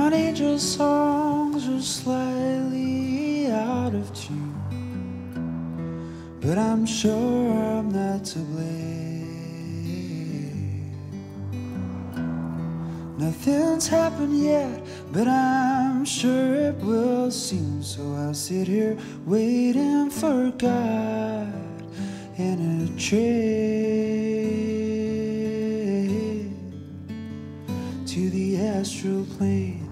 an angel's songs are slightly out of tune, but I'm sure I'm not to blame. Nothing's happened yet, but I'm sure it will soon. So I'll sit here waiting for God in a trade to the astral plane.